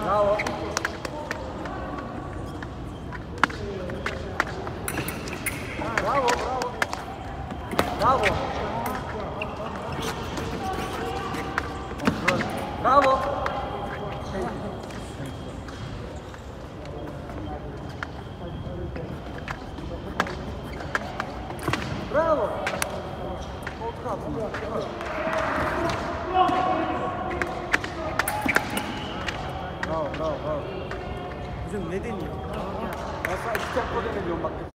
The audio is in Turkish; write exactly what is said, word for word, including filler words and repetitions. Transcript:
Bravo. Bravo, bravo. Bravo. Bravo. Bravo. Koltuk altında. Bravo, bravo, bravo. Bizim ne deniyor? Ben sana iki tempo deniliyorum bak.